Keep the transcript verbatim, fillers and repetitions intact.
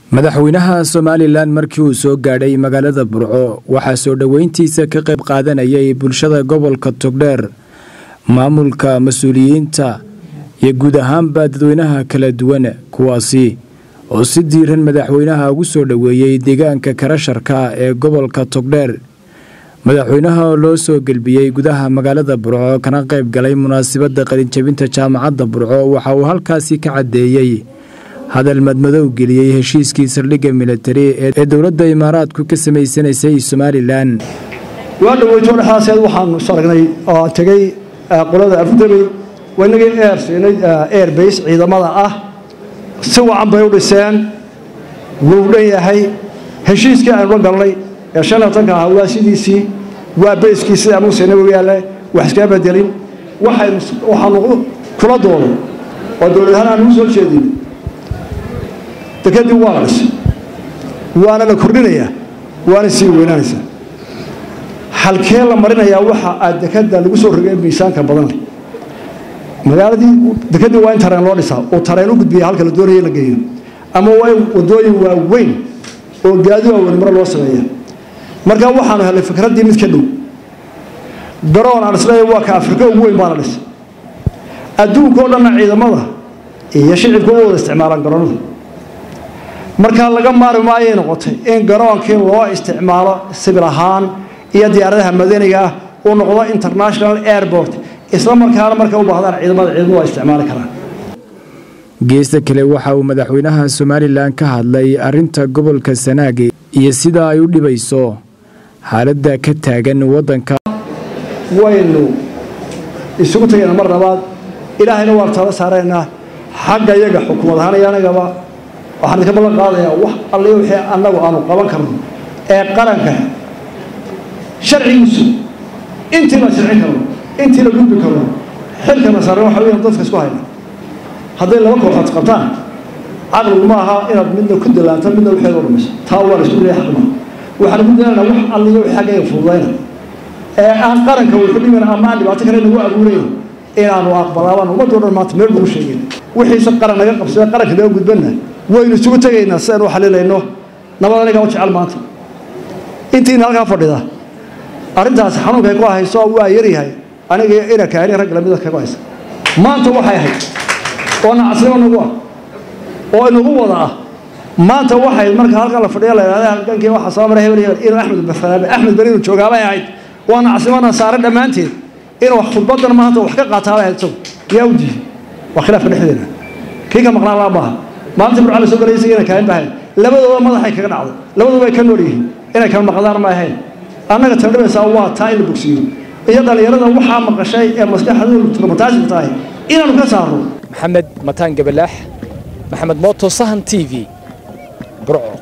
madaxweynaha Somaliland markii uu soo gaadhay magaalada Burco waxa soo dhaweyntiisa ka qayb qaadanayay bulshada gobolka Togdheer maamulka mas'uuliyiinta iyo guud ahaan dadweynaha kala duwan kuwaasi oo si diiran madaxweynaha ugu soo dhaweeyay deegaanka Karasharka ee gobolka Togdheer madaxweynaha loo soo galbiyay gudaha magaalada Burco kana qayb galay munaasabadda qalin jabinta jaamacadda Burco waxa uu halkaasi ka cadeeyay hadal madmadow geliyay heshiiskii saldhigga military ee dawladda Imaaraadku ka sameysanaysay Somaliland waana wajooda xaasaad waxaan saragnay oo tagay qolada afdabay wanagay air siinay air base ciidamada ah si wacan bay u dhiseen wuu leeyahay heshiiskii aan la galnay ee shanatan ah waa sidiisii waa base-kiisa aanu siinay wiyaalay wax iska bedelin waxay waxaan kula doonay oo dawladda aan u soo jeedin تكدي وارس وانا لكردنيا وانا سي وينانسا halkee la marinaya waxa aad dekada lagu soo rogay miisaanka badan magaaladii dekada waa in tareen loo dhisaa oo tareen u gudbiya halka la doonayo la geeyo ama way wadooyin waaweyn oo gaadiid waaweyn mar loo sameeyo marka waxaan helay fikradii mid ka dhow daroon aan isleeyahay waa ka Afrika ugu weyn baan dhis adduunka oo dhan ciidamada iyo shicibku oo isticmaalaan garoonada marka laga maarmaayo noqotay in garoonkii loo isticmaalo sibil ahaan iyo diyaaradaha madaniga ah oo noqdo international airport isla markaana marka u baahdaan ciidamada ciidamada isticmaali karaan geesta kale waxa uu madaxweynaha Somaliland ka hadlay arinta gobolka Sanaag iyo sida ay u dhibayso xaaladda ka taagan wadanka waynu isugu tagayna mar labaad ilaahayna waa tala saarayna xagga iyaga xukuumad ahaan iyagaba waxaan ka balan qaadayaa wax alle wixii anagu aanu qaban karno ee qaranka sharciisu intii la sharci karo intii la gudbi karo xilkana saaran waxa weeyaan dadka isku hayna haddii laba kooxood qabtaan aqal ma aha inaad midna ku dalaanto midna wixii loo dhumayso taa waa isku leeyahay xaqma waxaan ku dalaanaa wax alle wixii xagga fududayna ee aan qaranka wuxuu dhimana ama dhibaato kale lagu abuuray inaanu aqbalaabaan uma dooran maanta meel lagu sheegay wixii qaran naga qabsaday qaranka laga gudbana waynu isugu tagaynaa sidaan u xalilayno nabad aniga u jecel maanta intii halka fadhida arintaas xanuunka ay ku hayso waa yar yahay aniga ina kaani rag la mid ah ka hayso maanta waxay ahayd oo nacasimo nagu oo inagu wada ah maanta waxay marka halka la fadhiyo la yiraahdo halkankii waxa soo maray hebel iyo Axmed Bafaraab Axmed Bariin joogaba ahayd waa nacasimo saaran dhamaanteed inuu khudbadan maanta wax ka qaataa hayso yaawdi wa khilaaf dhexdeena kiga maqnaa la baahan maanta Burco la soo galeysay inay kaan baahan labadooda madaxay kaga dhacday labadooda way ka nool yihiin inay kala maqdaan ma ahayn annaga tandhaysa waa taa in bogsiyo iyo dhalinyarada waxa maqashay ee maskaxdooda tukamataasi tahay inaanu ka saaro Maxamed Mataan Gabalax Maxamed Mooto Sahan T V Burco.